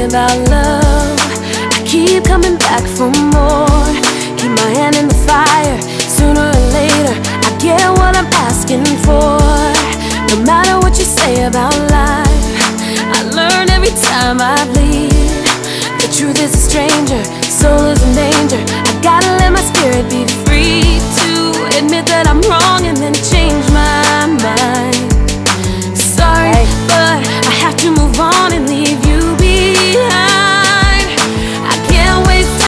about love. I keep coming back for more. Keep my hand in the fire. Sooner or later I get what I'm asking for. No matter what you say about life, I learn every time I bleed. The truth is a stranger